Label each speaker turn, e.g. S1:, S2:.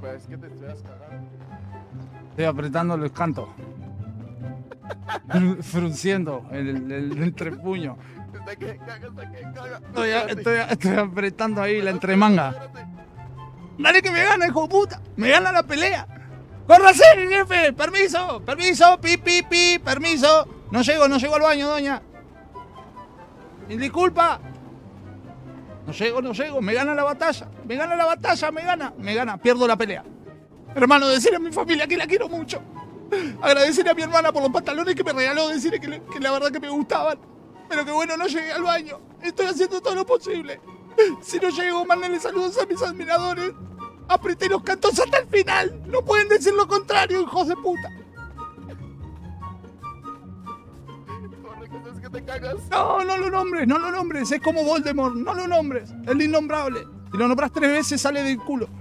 S1: pero es que te estás cagando.
S2: Estoy apretando los cantos. Frunciendo el entrepuño.
S1: Hasta que caga.
S2: Estoy apretando ahí la entremanga. Dale que me gana, hijo de puta. Me gana la pelea. ¡Córrase, jefe! ¡Permiso! ¡Permiso! No llego al baño, doña. Mil disculpa. No llego. Me gana la batalla. Me gana. Pierdo la pelea. Hermano, decirle a mi familia que la quiero mucho. Agradecerle a mi hermana por los pantalones que me regaló. Decirle que la verdad que me gustaban. Pero que bueno, no llegué al baño. Estoy haciendo todo lo posible. Si no llego, mándenle saludos a mis admiradores. Apreté los cantos hasta el final. No pueden decir lo contrario, hijos de puta.
S1: Corre, que sabes que te cagas.
S2: No lo nombres. Es como Voldemort. No lo nombres. El innombrable. Si lo nombras 3 veces, sale del culo.